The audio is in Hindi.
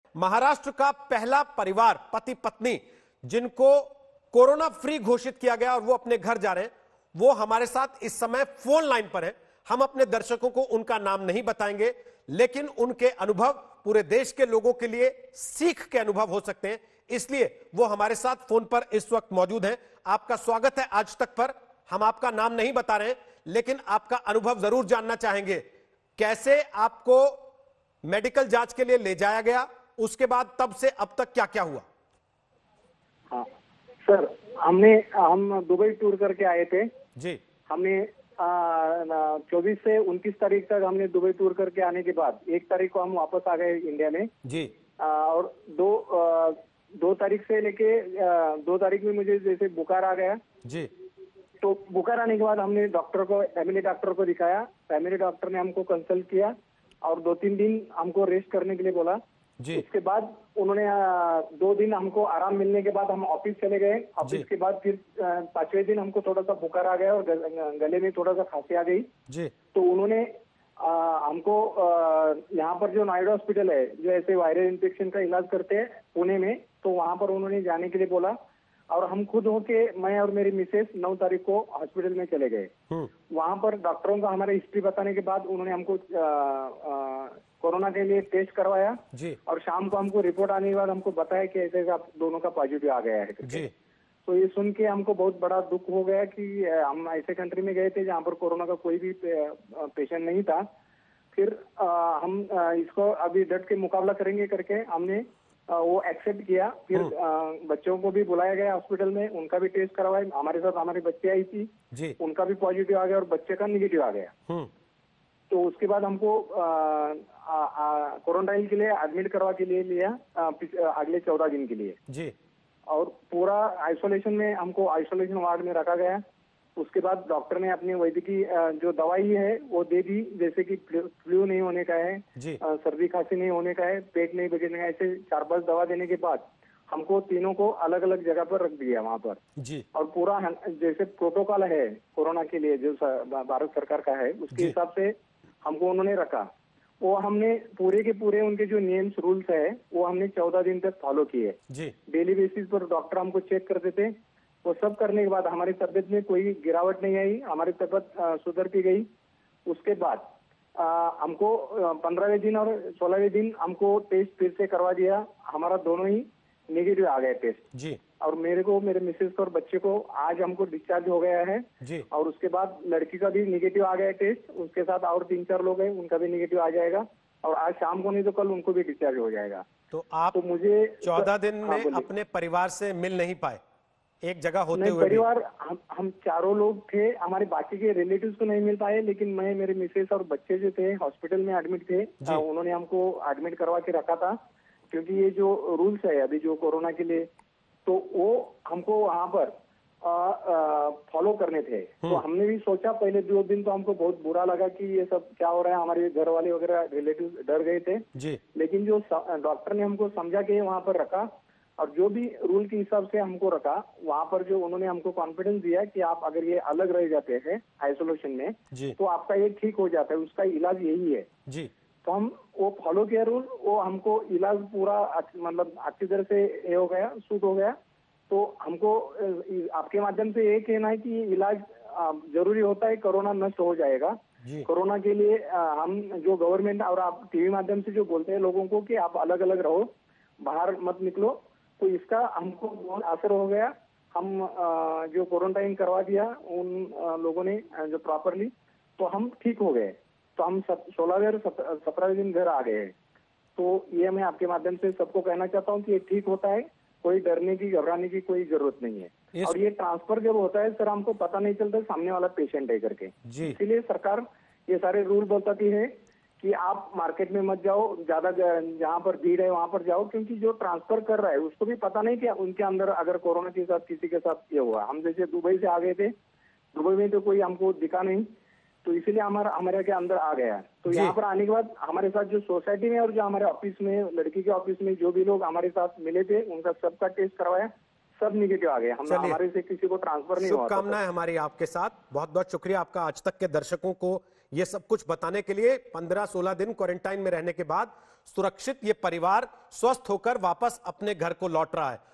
महाराष्ट्र का पहला परिवार पति पत्नी जिनको कोरोना फ्री घोषित किया गया और वो अपने घर जा रहे हैं, वो हमारे साथ इस समय फोन लाइन पर है। हम अपने दर्शकों को उनका नाम नहीं बताएंगे, लेकिन उनके अनुभव पूरे देश के लोगों के लिए सीख के अनुभव हो सकते हैं, इसलिए वो हमारे साथ फोन पर इस वक्त मौजूद हैं। आपका स्वागत है आज तक पर। हम आपका नाम नहीं बता रहे हैं, लेकिन आपका अनुभव जरूर जानना चाहेंगे। कैसे आपको मेडिकल जांच के लिए ले जाया गया, उसके बाद तब से अब तक क्या क्या हुआ? हाँ सर, हम दुबई टूर करके आए थे जी। हमने 24 से 29 तारीख तक हमने दुबई टूर करके आने के बाद 1 तारीख को हम वापस आ गए इंडिया में जी। और 2 तारीख से लेके 2 तारीख में मुझे जैसे बुखार आ गया जी। तो बुखार आने के बाद हमने फैमिली डॉक्टर को दिखाया। फैमिली डॉक्टर ने हमको कंसल्ट किया और 2-3 दिन हमको रेस्ट करने के लिए बोला जी। उसके बाद उन्होंने 2 दिन हमको आराम मिलने के बाद हम ऑफिस चले गए। ऑफिस के बाद फिर 5वें दिन हमको थोड़ा सा बुखार आ गया और गले में थोड़ा सा खांसी आ गई जी। तो उन्होंने हमको यहाँ पर जो नायडू हॉस्पिटल है जो ऐसे वायरल इन्फेक्शन का इलाज करते हैं पुणे में, तो वहां पर उन्होंने जाने के लिए बोला और हम खुद होके मैं और मेरी मिसेस 9 तारीख को हॉस्पिटल में चले गए। वहां पर डॉक्टरों का हमारा हिस्ट्री बताने के बाद उन्होंने हमको कोरोना के लिए टेस्ट करवाया जी। और शाम को हमको रिपोर्ट आने के बाद हमको बताया कि ऐसे आप दोनों का पॉजिटिव आ गया है जी। तो ये सुन के हमको बहुत बड़ा दुख हो गया कि हम ऐसे कंट्री में गए थे जहाँ पर कोरोना का कोई भी पेशेंट नहीं था। फिर हम इसको अभी डट के मुकाबला करेंगे करके हमने वो एक्सेप्ट किया। फिर बच्चों को भी बुलाया गया हॉस्पिटल में, उनका भी टेस्ट करवाया। हमारे साथ हमारी बच्ची आई थी जी। उनका भी पॉजिटिव आ गया और बच्चे का निगेटिव आ गया। तो उसके बाद हमको क्वारंटाइन के लिए एडमिट करवा के लिए लिया अगले 14 दिन के लिए जी। और पूरा आइसोलेशन में हमको आइसोलेशन वार्ड में रखा गया। उसके बाद डॉक्टर ने अपनी वैद्यकीय जो दवाई है वो दे दी, जैसे कि फ्लू नहीं होने का है, सर्दी खांसी नहीं होने का है, पेट नहीं बिगड़ने का, ऐसे 4-5 दवा देने के बाद हमको तीनों को अलग अलग जगह पर रख दिया वहाँ पर जी। और पूरा जैसे प्रोटोकॉल है कोरोना के लिए जो भारत सरकार का है उसके हिसाब से हमको उन्होंने रखा। वो हमने पूरे के पूरे उनके जो नियम्स रूल्स है वो हमने 14 दिन तक फॉलो किए। डेली बेसिस पर डॉक्टर हमको चेक करते थे। वो सब करने के बाद हमारी तबीयत में कोई गिरावट नहीं आई, हमारी तबीयत सुधरती गई। उसके बाद हमको 15वें दिन और 16वें दिन हमको टेस्ट फिर से करवा दिया। हमारा दोनों ही नेगेटिव आ गया टेस्ट जी। और मेरे को, मेरे मिसेस को और बच्चे को आज हमको डिस्चार्ज हो गया है जी। और उसके बाद लड़की का भी नेगेटिव आ गया टेस्ट। उसके साथ और 3-4 लोग हैं, उनका भी नेगेटिव आ जाएगा और आज शाम को नहीं तो कल उनको भी डिस्चार्ज हो जाएगा। तो आप तो मुझे 14 दिन में अपने परिवार से मिल नहीं पाए एक जगह होते हुए? परिवार हम चारों लोग थे, हमारे बाकी के रिलेटिव्स को नहीं मिल पाए, लेकिन मैं, मेरे मिसेस और बच्चे जो थे हॉस्पिटल में एडमिट थे। उन्होंने हमको एडमिट करवा के रखा था क्योंकि ये जो रूल्स है अभी जो कोरोना के लिए, तो वो हमको वहाँ पर फॉलो करने थे। तो हमने भी सोचा पहले 2 दिन तो हमको बहुत बुरा लगा कि ये सब क्या हो रहा है, हमारे घर वाले वगैरह रिलेटिव डर गए थे जी। लेकिन जो डॉक्टर ने हमको समझा के वहाँ पर रखा और जो भी रूल के हिसाब से हमको रखा, वहाँ पर जो उन्होंने हमको कॉन्फिडेंस दिया कि आप अगर ये अलग रह जाते हैं आइसोलेशन में तो आपका ये ठीक हो जाता है, उसका इलाज यही है जी। तो हम वो फॉलो किया रूल, वो हमको इलाज पूरा मतलब अच्छी तरह से ये हो गया, सूट हो गया। तो हमको आपके माध्यम से ये कहना है कि इलाज जरूरी होता है, कोरोना नष्ट हो जाएगा। कोरोना के लिए हम जो गवर्नमेंट और आप टीवी माध्यम से जो बोलते हैं लोगों को कि आप अलग अलग रहो, बाहर मत निकलो, तो इसका हमको बहुत असर हो गया। हम जो क्वारंटाइन करवा दिया उन लोगों ने जो प्रॉपरली, तो हम ठीक हो गए। तो हम 16वें और 17वें दिन घर आ गए। तो ये मैं आपके माध्यम से सबको कहना चाहता हूँ कि ये ठीक होता है, कोई डरने की घबराने की कोई जरूरत नहीं है। और ये ट्रांसफर जब होता है सर हमको पता नहीं चलता सामने वाला पेशेंट है करके, इसीलिए सरकार ये सारे रूल बताती है कि आप मार्केट में मत जाओ, ज्यादा जहाँ पर भीड़ है वहां पर जाओ, क्योंकि जो ट्रांसफर कर रहा है उसको भी पता नहीं कि उनके अंदर अगर कोरोना के साथ किसी के साथ ये हुआ। हम जैसे दुबई से आ गए थे, दुबई में तो कोई हमको दिखा नहीं, तो इसीलिए हमारे के अंदर आ गया। तो यहाँ पर आने के बाद हमारे साथ जो सोसाइटी में और जो हमारे ऑफिस में, लड़की के ऑफिस में जो भी लोग हमारे साथ मिले थे उनका सबका टेस्ट करवाया, सब निगेटिव आ गए। हम हमारे से किसी को ट्रांसफर नहीं हुआ। शुभकामनाएं हमारी आपके साथ। बहुत बहुत शुक्रिया आपका आज तक के दर्शकों को ये सब कुछ बताने के लिए। 15-16 दिन क्वारंटाइन में रहने के बाद सुरक्षित ये परिवार स्वस्थ होकर वापस अपने घर को लौट रहा है।